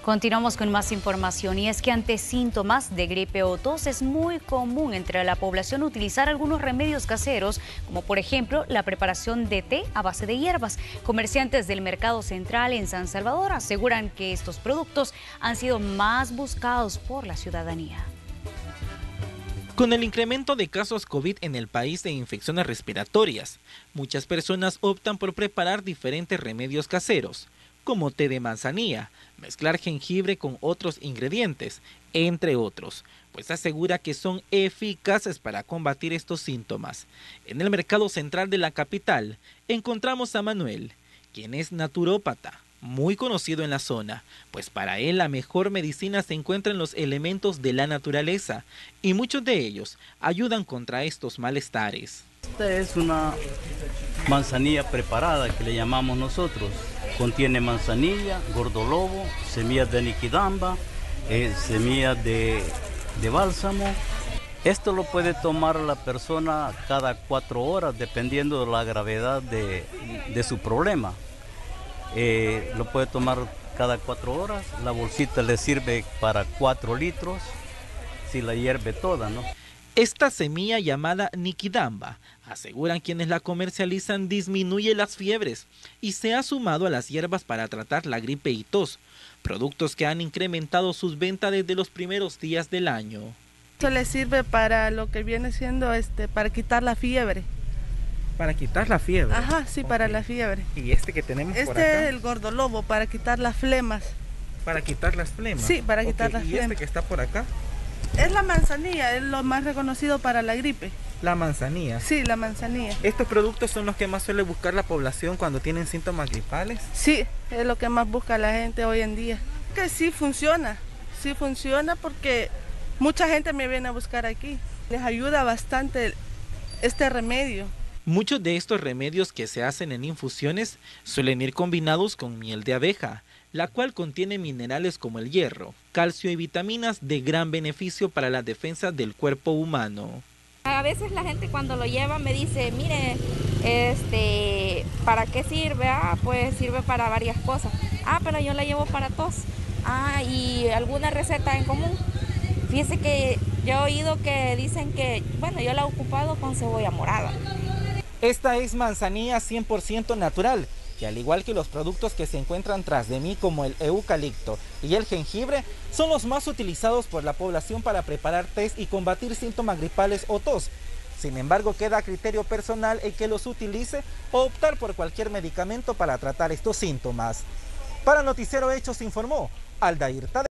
Continuamos con más información y es que ante síntomas de gripe o tos es muy común entre la población utilizar algunos remedios caseros, como por ejemplo la preparación de té a base de hierbas. Comerciantes del Mercado Central en San Salvador aseguran que estos productos han sido más buscados por la ciudadanía. Con el incremento de casos COVID en el país de infecciones respiratorias, muchas personas optan por preparar diferentes remedios caseros, como té de manzanilla, mezclar jengibre con otros ingredientes, entre otros, pues asegura que son eficaces para combatir estos síntomas. En el Mercado Central de la capital encontramos a Manuel, quien es naturópata, muy conocido en la zona, pues para él la mejor medicina se encuentra en los elementos de la naturaleza y muchos de ellos ayudan contra estos malestares. Esta es una manzanilla preparada que le llamamos nosotros. Contiene manzanilla, gordolobo, semillas de niquidamba, semillas de bálsamo. Esto lo puede tomar la persona cada 4 horas dependiendo de la gravedad de su problema. Lo puede tomar cada 4 horas, la bolsita le sirve para 4 litros, si la hierve toda, ¿no? Esta semilla llamada niquidamba, aseguran quienes la comercializan, disminuye las fiebres y se ha sumado a las hierbas para tratar la gripe y tos, productos que han incrementado sus ventas desde los primeros días del año. Esto le sirve para lo que viene siendo para quitar la fiebre. ¿Para quitar la fiebre? Ajá, sí, okay. Para la fiebre. ¿Y este que tenemos por acá? Este es el gordolobo, para quitar las flemas. ¿Para quitar las flemas? Sí, para quitar las flemas. ¿Y este que está por acá? Es la manzanilla, es lo más reconocido para la gripe. ¿La manzanilla? Sí, la manzanilla. ¿Estos productos son los que más suele buscar la población cuando tienen síntomas gripales? Sí, es lo que más busca la gente hoy en día. Que sí funciona porque mucha gente me viene a buscar aquí. Les ayuda bastante este remedio. Muchos de estos remedios que se hacen en infusiones suelen ir combinados con miel de abeja, la cual contiene minerales como el hierro, calcio y vitaminas de gran beneficio para la defensa del cuerpo humano. A veces la gente cuando lo lleva me dice, mire, ¿para qué sirve? Pues sirve para varias cosas. Pero yo la llevo para tos. ¿Y alguna receta en común? Fíjese que yo he oído que dicen que, bueno, yo la he ocupado con cebolla morada. Esta es manzanilla 100% natural, que al igual que los productos que se encuentran tras de mí como el eucalipto y el jengibre, son los más utilizados por la población para preparar tés y combatir síntomas gripales o tos. Sin embargo, queda a criterio personal el que los utilice o optar por cualquier medicamento para tratar estos síntomas. Para Noticiero Hechos informó Aldair Tadeo.